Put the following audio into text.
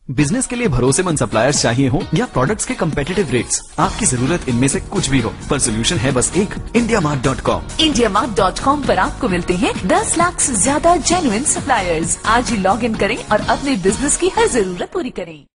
Business के लिए भरोसेमंद सप्लायर्स चाहिए हो या प्रोडक्ट्स के कंपेटिटिव रेट्स, आपकी जरूरत इनमें से कुछ भी हो, पर सोल्यूशन है बस एक, indiamart.com। indiamart.com पर आपको मिलते हैं 10 लाख से ज्यादा जेन्युइन सप्लायर्स। आज ही लॉग इन करें और अपने बिजनेस की हर जरूरत पूरी करें।